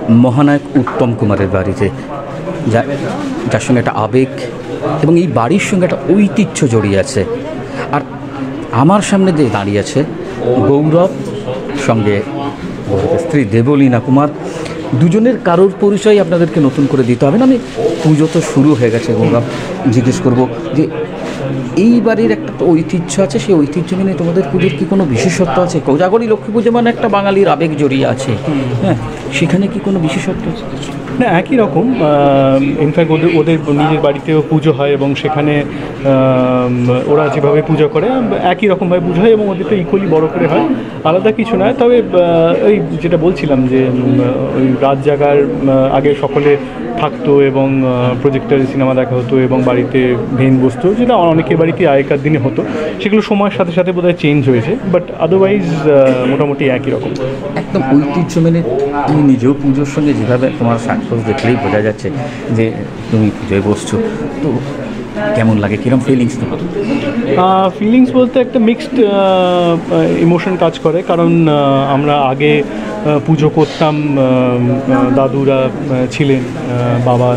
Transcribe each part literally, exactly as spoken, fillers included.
মহানায়ক উত্তম কুমারের বাড়িতে, যা যার সঙ্গে একটা আবেগ এবং এই বাড়ির সঙ্গে একটা ঐতিহ্য জড়িয়ে আছে। আর আমার সামনে যে দাঁড়িয়ে আছে গৌরব, সঙ্গে গৌরবের স্ত্রী দেবলীনা কুমার। দুজনের কারোর পরিচয় আপনাদেরকে নতুন করে দিতে হবে না। আমি পুজো তো শুরু হয়ে গেছে, গৌরব জিজ্ঞেস করব যে এই বাড়ির একটা তো ঐতিহ্য আছে, সেই ঐতিহ্য মেনে তোমাদের পুজোর কি কোনো বিশেষত্ব আছে? কোজাগরী লক্ষ্মী পুজো মানে একটা বাঙালির আবেগ জড়িয়ে আছে, হ্যাঁ, সেখানে কি কোনো বিশেষত্ব আছে? না, একই রকম। ইনফ্যাক্ট ওদের ওদের নিজের বাড়িতেও পুজো হয় এবং সেখানে ওরা যেভাবে পুজো করে একই রকমভাবে পুজো হয় এবং ওদের তো ইকুয়ালি বড়ো করে হয়, আলাদা কিছু নয়। তবে ওই যেটা বলছিলাম যে ওই রাত জাগার আগে সকলে থাকতো এবং প্রজেক্টরে সিনেমা দেখা হতো এবং বাড়িতে ভেন বসতো, যেটা অনেকের বাড়িতে আগেকার দিনে হতো। সেগুলো সময়ের সাথে সাথে বোধহয় চেঞ্জ হয়েছে, বাট আদারওয়াইজ মোটামুটি একই রকম। একদম ঐতিহ্য মেনে তুমি নিজেও পুজোর সঙ্গে যেভাবে তোমার সাজগোজ দেখলেই বোঝা যাচ্ছে যে তুমি পুজোয় বসছো, তো কেমন লাগে, কীরকম ফিলিংস? তো ফিলিংস বলতে একটা মিক্সড ইমোশন কাজ করে, কারণ আমরা আগে পুজো করতাম, দাদুরা ছিলেন, বাবা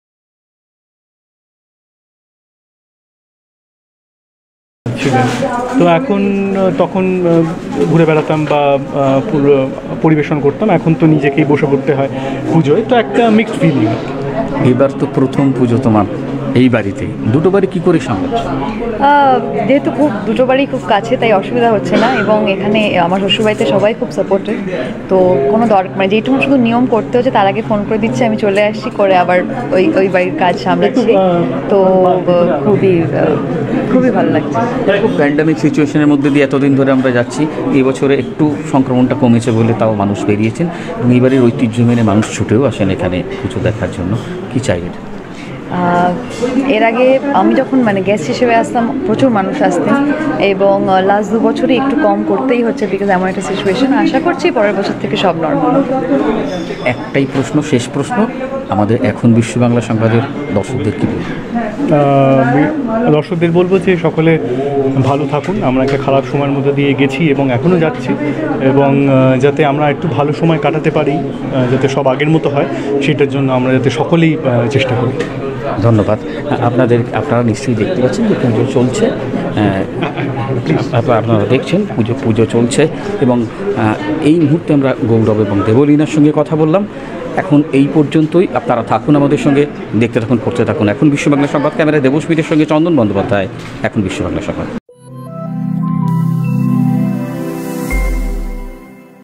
ছিলেন, তো এখন তখন ঘুরে বেড়াতাম বা পরিবেশন করতাম। এখন তো নিজেকেই বসে পড়তে হয় পুজোয়, তো একটা মিক্সড ফিলিং। এবার তো প্রথম পুজো তোমার এই বাড়িতে, দুটো বাড়ি কী করে সামলাচ্ছ? যেহেতু খুব দুটো বাড়ি খুব কাছে, তাই অসুবিধা হচ্ছে না। এবং এখানে আমার শ্বশুরবাড়িতে সবাই খুব সাপোর্টিভ, তো কোনো দরকার মানে যেটুকু শুধু নিয়ম করতে হচ্ছে তার আগে ফোন করে দিচ্ছে, আমি চলে আসছি, করে আবার ওই ওই বাড়ির কাজ সামলাচ্ছি। তো খুবই খুবই ভালো লাগছে। খুব প্যান্ডামিক সিচুয়েশনের মধ্যে দিয়ে এতদিন ধরে আমরা যাচ্ছি, এই বছরে একটু সংক্রমণটা কমেছে বলে তাও মানুষ বেরিয়েছেন এবং এই বাড়ির ঐতিহ্য মেনে মানুষ ছুটেও আসেন এখানে পুজো দেখার জন্য। কী চাই? এর আগে আমি যখন মানে গেস্ট হিসেবে আসতাম প্রচুর মানুষ আসতেন, এবং লাস্ট দু বছরে একটু কম করতেই হচ্ছে, বিকজ এমন একটা সিচুয়েশন। আশা করছি পরের বছর থেকে সব নর্মাল। একটাই প্রশ্ন, শেষ প্রশ্ন, আমাদের এখন বিশ্ব বাংলা সংবাদের দর্শকদের কী বলবো? দর্শকদের বলবো যে সকলে ভালো থাকুন। আমরা একটা খারাপ সময়ের মধ্যে দিয়ে গেছি এবং এখনও যাচ্ছি, এবং যাতে আমরা একটু ভালো সময় কাটাতে পারি, যাতে সব আগের মতো হয়, সেটার জন্য আমরা যাতে সকলেই চেষ্টা করি। ধন্যবাদ। আপনাদের আপনারা নিশ্চয়ই দেখতে পাচ্ছেন যে পুজো চলছে, আপনারা দেখছেন পুজো পুজো চলছে এবং এই মুহূর্তে আমরা গৌরব এবং দেবলীনার সঙ্গে কথা বললাম। এখন এই পর্যন্তই, আপনারা থাকুন আমাদের সঙ্গে, দেখতে থাকুন, পড়তে থাকুন। এখন বিশ্ব বাংলা সংবাদ, ক্যামেরায় দেবস্মিতের সঙ্গে চন্দন বন্দ্যোপাধ্যায়, এখন বিশ্ব বাংলা সংবাদ।